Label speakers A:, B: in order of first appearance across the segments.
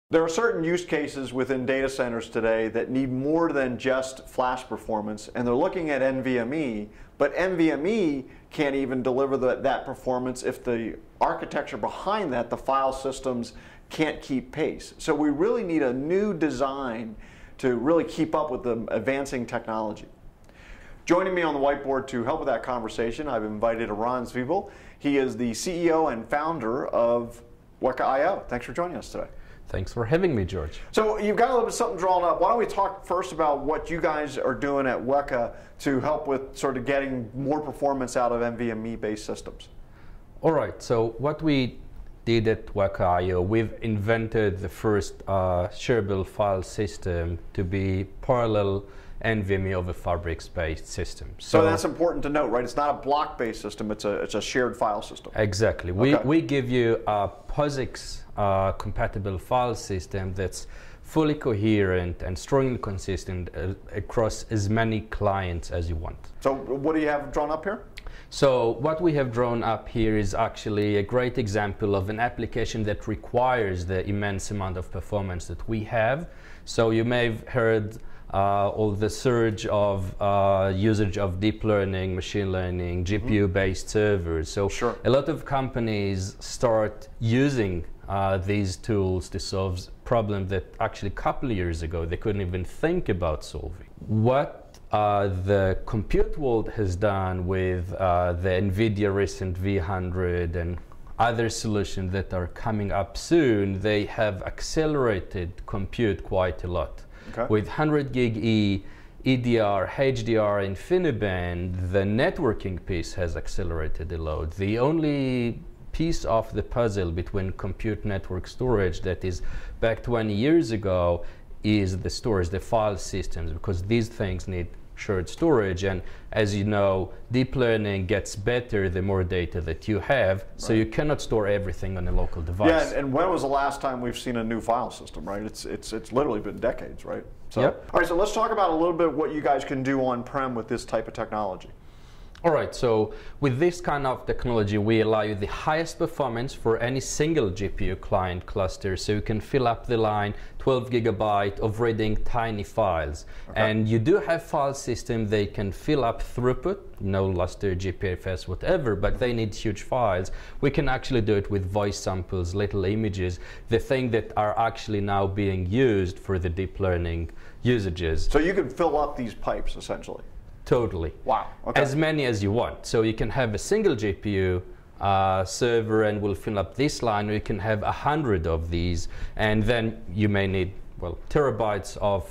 A: There are certain use cases within data centers today that need more than just flash performance, and they're looking at NVMe, but NVMe can't even deliver that performance if the architecture behind that, the file systems, can't keep pace. So we really need a new design to really keep up with the advancing technology. Joining me on the whiteboard to help with that conversation, I've invited Eran Zwiebel. He is the CEO and founder of Weka.io. Thanks for joining us today.
B: Thanks for having me, George.
A: So you've got a little bit of something drawn up. Why don't we talk first about what you guys are doing at Weka to help with sort of getting more performance out of NVMe-based systems?
B: All right, so what we did at Weka.io, we've invented the first shareable file system to be parallel NVMe over Fabrics-based system.
A: So that's important to note, right? It's not a block-based system, it's a shared file system.
B: Exactly.
A: Okay.
B: We give you a POSIX compatible file system that's fully coherent and strongly consistent across as many clients as you want.
A: So what do you have drawn up here?
B: So what we have drawn up here is actually a great example of an application that requires the immense amount of performance that we have. So you may have heard all the surge of usage of deep learning, machine learning, GPU-based servers. So
A: sure.
B: A lot of companies start using these tools to solve problems that actually a couple of years ago they couldn't even think about solving. What the compute world has done with the NVIDIA recent V100 and other solutions that are coming up soon, they have accelerated compute quite a lot.
A: Okay.
B: With 100 gig E, EDR, HDR, InfiniBand, the networking piece has accelerated a lot. The only piece of the puzzle between compute network storage that is back 20 years ago is the storage, the file systems, because these things need shared storage, and as you know, deep learning gets better the more data that you have, so you cannot store everything on a local device.
A: Yeah, and when was the last time we've seen a new file system, right? It's literally been decades, right? So,
B: yep.
A: All right, so let's talk about a little bit what you guys can do on-prem with this type of technology.
B: All right, so with this kind of technology, we allow you the highest performance for any single GPU client cluster, so you can fill up the line 12 gigabyte of reading tiny files.
A: Okay.
B: And you do have file systems, they can fill up throughput, no Lustre, GPFS, whatever, but they need huge files. We can actually do it with voice samples, little images, the thing that are actually now being used for the deep learning usages.
A: So you can fill up these pipes, essentially.
B: Totally.
A: Wow. Okay.
B: As many as you want. So you can have a single GPU server and we'll fill up this line, or you can have 100 of these, and then you may need, well, terabytes of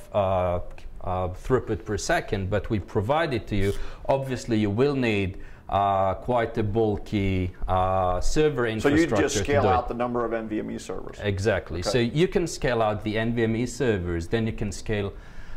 B: throughput per second, but we provide it to you. Obviously, you will need quite a bulky server infrastructure.
A: So you just scale out the number of NVMe servers.
B: Exactly.
A: Okay.
B: So you can scale out the NVMe servers, then you can scale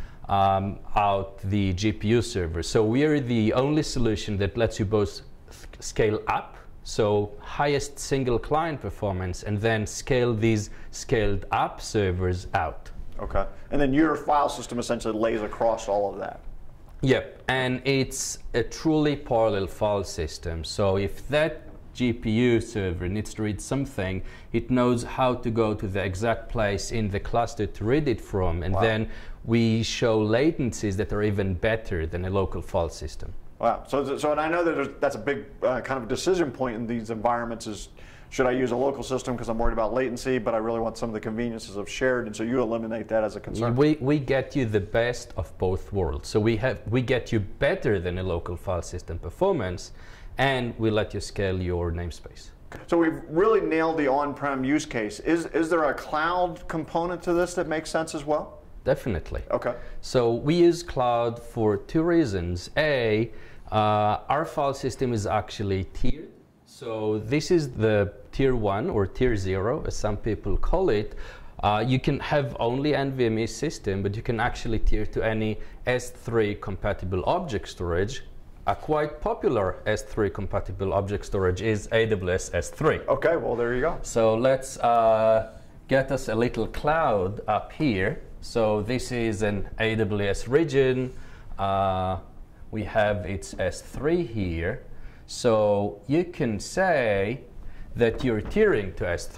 B: out the GPU server. So we are the only solution that lets you both scale up, so highest single client performance, and then scale these scaled up servers out.
A: Okay. And then your file system essentially lays across all of that.
B: Yep, and it's a truly parallel file system. So if that GPU server needs to read something, it knows how to go to the exact place in the cluster to read it from, and then we show latencies that are even better than a local file system.
A: Wow. So and I know that that's a big kind of decision point in these environments is, should I use a local system because I'm worried about latency, but I really want some of the conveniences of shared, and so you eliminate that as a concern.
B: We get you the best of both worlds. So we get you better than a local file system performance, and we let you scale your namespace.
A: So we've really nailed the on-prem use case. Is there a cloud component to this that makes sense as well?
B: Definitely.
A: Okay.
B: So we use cloud for two reasons. A, our file system is actually tiered. So this is the tier 1 or tier 0, as some people call it. You can have only NVMe system, but you can actually tier to any S3 compatible object storage. A quite popular S3 compatible object storage is AWS S3.
A: Okay, well there you go.
B: So let's get us a little cloud up here. So this is an AWS region. We have its S3 here. So you can say that you're tiering to S3.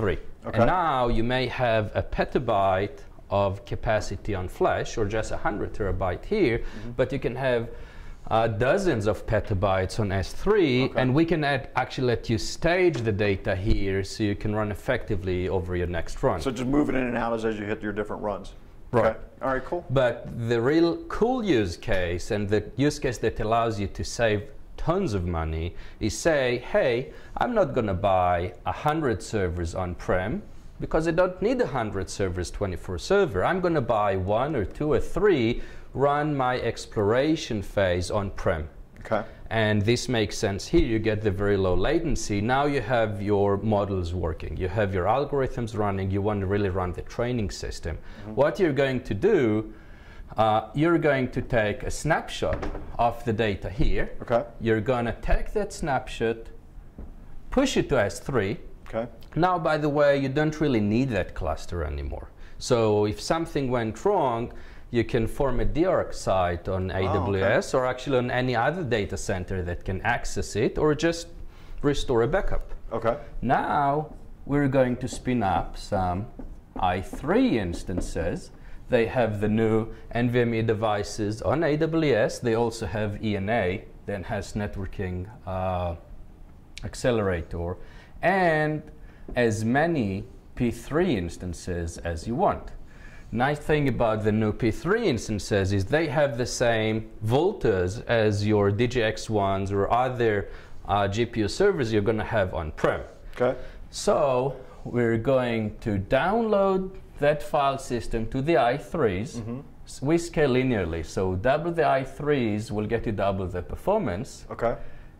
A: Okay.
B: And now you may have a petabyte of capacity on flash, or just 100 terabyte here, but you can have dozens of petabytes on S3,
A: Okay.
B: and we can actually let you stage the data here so you can run effectively over your next run.
A: So just moving in and out as you hit your different runs.
B: Right.
A: Okay. All right, cool.
B: But the real cool use case, and the use case that allows you to save tons of money, is say, hey, I'm not going to buy 100 servers on-prem because I don't need 100 servers 24/7. I'm going to buy 1 or 2 or 3, run my exploration phase on-prem.
A: Okay.
B: And this makes sense here. You get the very low latency. Now you have your models working. You have your algorithms running. You want to really run the training system. What you're going to do, you're going to take a snapshot of the data here.
A: Okay.
B: You're going to take that snapshot, push it to S3.
A: Okay.
B: Now, by the way, you don't really need that cluster anymore. So if something went wrong, you can form a DArch site on AWS or actually on any other data center that can access it, or just restore a backup.
A: Okay.
B: Now we're going to spin up some i3 instances. They have the new NVMe devices on AWS. They also have ENA, the Enhanced Networking Accelerator, and as many P3 instances as you want. Nice thing about the new P3 instances is they have the same voltas as your DGX1s or other GPU servers you're going to have on-prem.
A: Okay.
B: So we're going to download that file system to the i3s. We scale linearly, so double the i3s will get you double the performance.
A: Okay.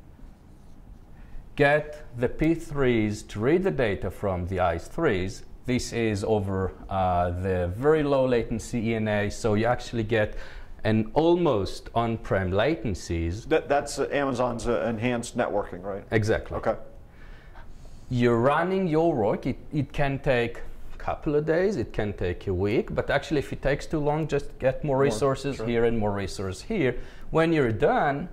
B: Get the P3s to read the data from the i3s. This is over the very low latency ENA, so you actually get an almost on-prem latencies.
A: That's Amazon's enhanced networking, right?
B: Exactly.
A: Okay.
B: You're running your work. It can take a couple of days, it can take a week, but actually if it takes too long, just get more resources here and more resources here. When you're done,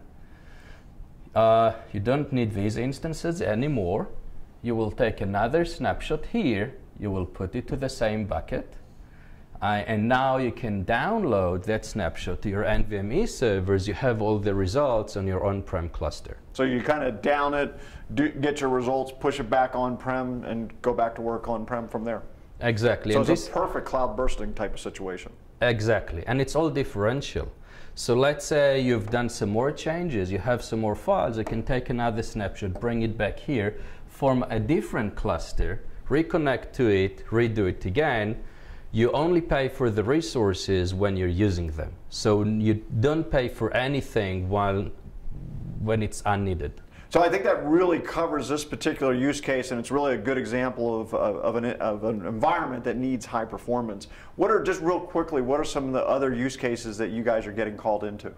B: you don't need these instances anymore. You will take another snapshot here. You will put it to the same bucket. And now you can download that snapshot to your NVMe servers. You have all the results on your on-prem cluster.
A: So you kind of down it, get your results, push it back on-prem, and go back to work on-prem from there.
B: Exactly.
A: So
B: and
A: it's a perfect cloud bursting type of situation.
B: Exactly. And it's all differential. So let's say you've done some more changes, you have some more files, you can take another snapshot, bring it back here, form a different cluster, reconnect to it, redo it again. You only pay for the resources when you're using them. So you don't pay for anything when it's unneeded.
A: So I think that really covers this particular use case, and it's really a good example of an environment that needs high performance. What are, just real quickly, what are some of the other use cases that you guys are getting called into?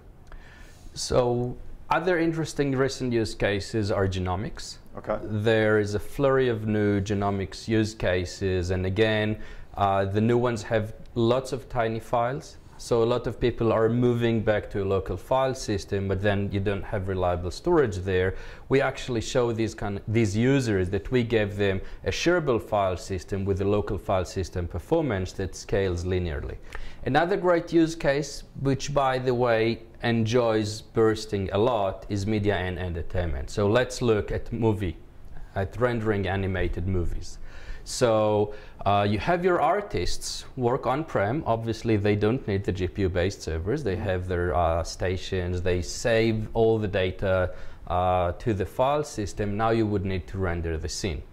B: So other interesting recent use cases are genomics.
A: Okay.
B: There is a flurry of new genomics use cases, and again, the new ones have lots of tiny files. So a lot of people are moving back to a local file system, but then you don't have reliable storage there. We actually show these users that we gave them a shareable file system with a local file system performance that scales linearly. Another great use case, which by the way enjoys bursting a lot, is media and entertainment. So let's look at rendering animated movies. So you have your artists work on-prem. Obviously, they don't need the GPU-based servers. They have their stations. They save all the data to the file system. Now you would need to render the scene.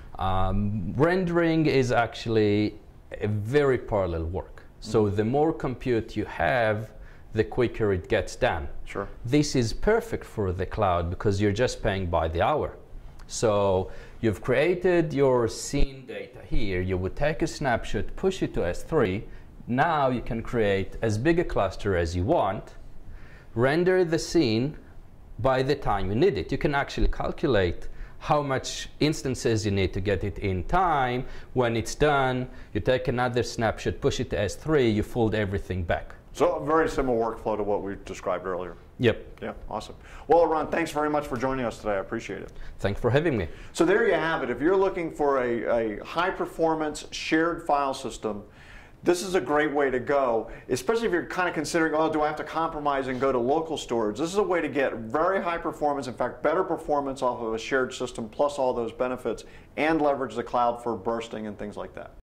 B: Rendering is actually a very parallel work. So the more compute you have, the quicker it gets done.
A: Sure.
B: This is perfect for the cloud because you're just paying by the hour. So you've created your scene data here. You would take a snapshot, push it to S3. Now you can create as big a cluster as you want, render the scene by the time you need it. You can actually calculate how much instances you need to get it in time. When it's done, you take another snapshot, push it to S3, you fold everything back.
A: So a very similar workflow to what we described earlier.
B: Yep.
A: Yeah, awesome. Well, Ron, thanks very much for joining us today. I appreciate it.
B: Thanks for having me.
A: So there you have it. If you're looking for a high-performance shared file system, this is a great way to go, especially if you're kind of considering, oh, do I have to compromise and go to local storage? This is a way to get very high performance, in fact, better performance off of a shared system, plus all those benefits, and leverage the cloud for bursting and things like that.